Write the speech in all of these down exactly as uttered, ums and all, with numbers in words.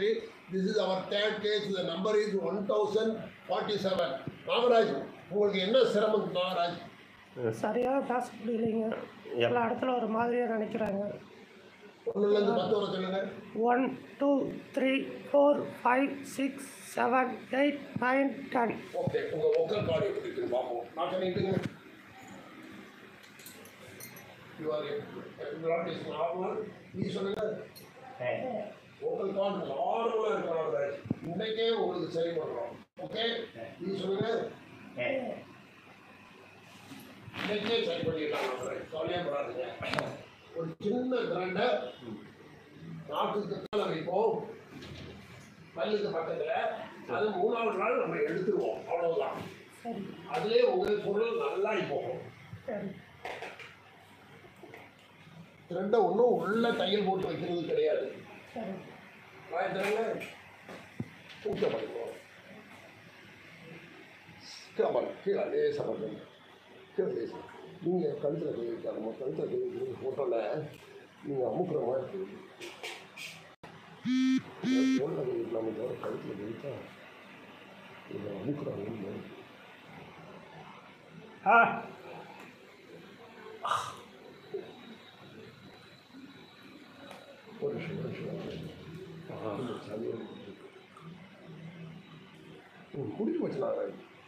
Secretary. This is our third case. The number is one thousand forty-seven. Nagaraj, உங்களுக்கு என்ன சிரமம் நாகராஜ்? சரியாக பேச முடியலைங்க. எல்லா இடத்துல ஒரு மாதிரியாக நினைக்கிறாங்க. ஒன்றுலேருந்து பத்து வரை சொல்லுங்க. One two three four five six seven eight nine ten. Okay, உங்கள் ஒக்கல் கார்டு எப்படி இருக்குன்னு பார்ப்போம். நான் பண்ணிட்டுங்க. நீ சொல்லுங்க. ஒக்கல் கார்டு நார்மலாக இருக்கிறாங்க. இன்னைக்கே உங்களுக்கு சரி பண்ணுறோம். ஓகே, நீ சொல்லுங்க. இன்னைக்கே சரி பண்ணிடலாம். கவலையே படாதுங்க. ஒரு சின்ன கிரண்டை நாட்டுக்கு மேலே வைப்போம், பல்லுக்கு பக்கத்தில். அது மூணாவது நாள் நம்ம எடுத்துருவோம், அவ்வளவுதான். அதுலேயே உங்களுக்கு பொருள் நல்லா போகும். கிரண்டை ஒன்றும் உள்ள தையல் போட்டு வைக்கிறது கிடையாது. வாய்த்தரங்க ஊட்ட பண்ணிக்குவோம். கீழே கீழே லேசாக பண்ணுங்க. கீழே லேசாக நீங்கள் கழுத்தில் கை வைக்காதமா. கழுத்தில் கை வைக்கிறது ஃபோட்டோவில் நீங்கள் அமுக்குற மாதிரி ஃபோனில் கை வைக்கலாமே தவிர கழுத்தில் கை வைத்தா நீங்கள் அமுக்குறாங்க. ஆ ஒரு நிமிஷம் ஒரு நிமிஷம் சளியாக குடிக்க வச்சுனாங்க.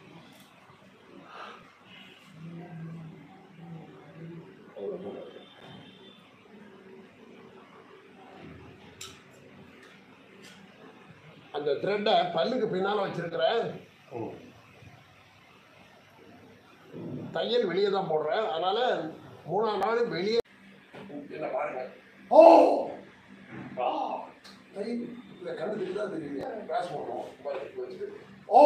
அந்த த்ரெட்டை பல்லுக்கு பின்னால் வச்சிருக்கிறேன். தையல் வெளியே தான் போடுறேன். அதனால மூணாம் நாள் வெளியே என்ன பாருங்க. ஓ தையல் இந்த கண்ணுக்கு தான் தெரியுங்க. கிளாஸ் போடுறோம் வச்சுட்டு. ஓ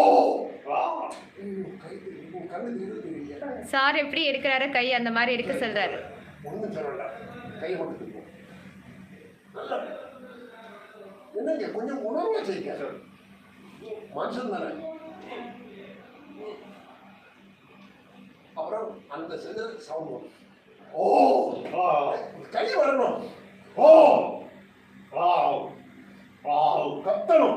கை கண்ணுக்கு இது தெரியுங்க. சார் எப்படி எடுக்கிறாரு கை அந்த மாதிரி எடுக்க சொல்றாரு. ஒன்றும் சொல்லல, கையை மட்டும் தெரியும். நல்லா என்னங்க கொஞ்சம் உணர்வை செய்யுங்க. மனுஷன் தானே. அப்புறம் அந்த செஞ்ச சவுண்ட் வரும். ஓ கை வரணும். ஓ கத்தணும்.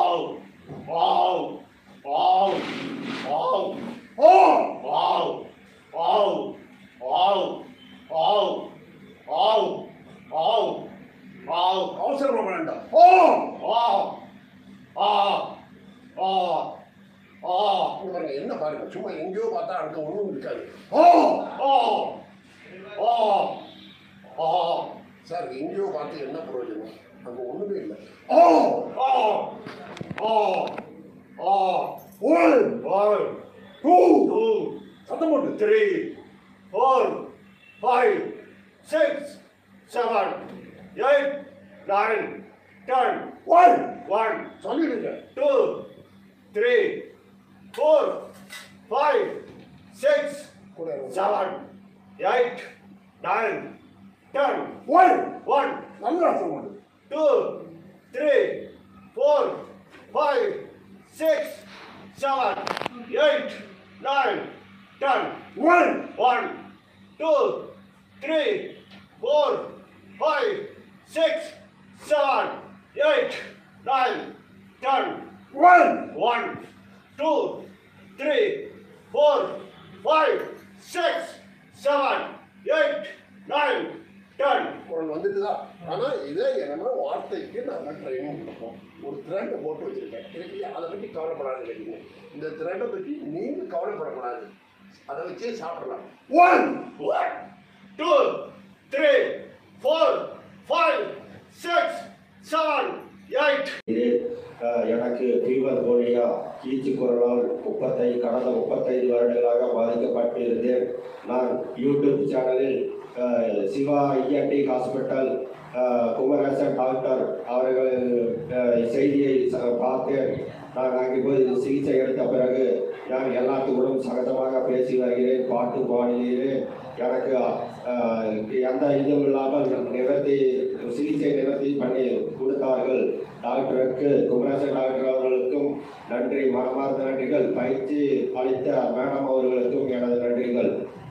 அவசரம் வேண்டாம். என்ன பாருங்க, சும்மா எங்கேயோ பார்த்தா அங்க ஒண்ணும் இருக்காது. சார் எங்கேயோ பார்த்து என்ன பிரயோஜனம்? அங்க ஒண்ணுமே இல்லை. சத்தம் போட்டு three four five six seven eight nine ten. One one சொல்லிடுங்க. Two three four five six seven eight nine ten. One one நல்லா சொல்லுங்க. Two three four five six seven eight nine, ten, one, one, two, three, four, five, six, seven, eight, nine, ten, one, one, two, three, four, five, six, seven, eight, nine, ten. குரல் வந்துட்டுதா? ஆனால் இதே என்னமோ வார்த்தைக்கு நாங்கள் training கொடுப்போம். ஒரு திரண்டை போட்டு வச்சுருக்கேன். எனக்கு அதை பற்றி கவலைப்படாது. இல்லைங்க, இந்த திரண்டை பற்றி நீங்கள் கவலைப்படக்கூடாது. அதை வச்சே சாப்பிடலாம். One one two three four five six seven eight. இது எனக்கு பீவர்போனியா கீச்சு குரலால் முப்பத்தைந்து கடந்த முப்பத்தைந்து வருடங்களாக பாதிக்கப்பட்டு இருந்தேன். நான் யூடியூப் சேனலில் Siva ENT hospital Kumaresan doctor அவர்கள் செய்தியை பார்த்தேன். நான் அங்கே போய் சிகிச்சை எடுத்த பிறகு நான் எல்லாத்துக்கூடும் சகஜமாக பேசி வருகிறேன், பாட்டு பாடுகிறேன். எனக்கு எந்த இதுவும் இல்லாமல் நிவர்த்தி சிகிச்சை நிவர்த்தி பண்ணி கொடுத்தார்கள். டாக்டருக்கு குமரேசன் டாக்டர் அவர்களுக்கும் நன்றி, மனமார்ந்த நன்றிகள். பயிற்சி அளித்த மேடம் அவர்களுக்கும் எனது நன்றிகள்.